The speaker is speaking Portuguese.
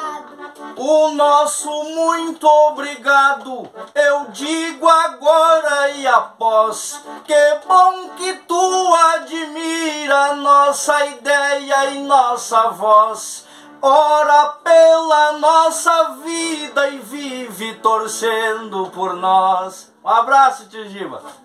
O nosso muito obrigado eu digo agora e após. Que bom que tu admira nossa ideia e nossa voz. Ora pela nossa vida e vive torcendo por nós. Um abraço, tio Giba.